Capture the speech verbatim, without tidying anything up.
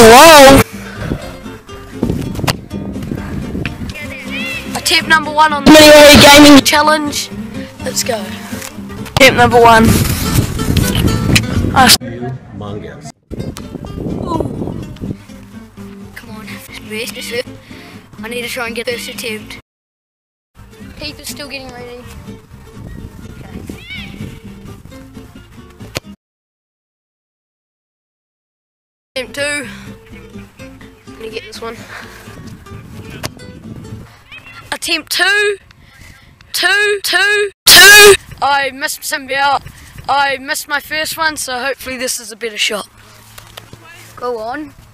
Hello? Attempt number one on the Mini gaming challenge. Let's go. Attempt number one. Oh. Humongous. Come on, rest, rest, rest. I need to try and get first attempt. Keith is still getting ready. Okay. Attempt two. I'm gonna get this one. Attempt two. Two, two, two. I missed somebody out. I missed my first one, so hopefully this is a better shot. Go on.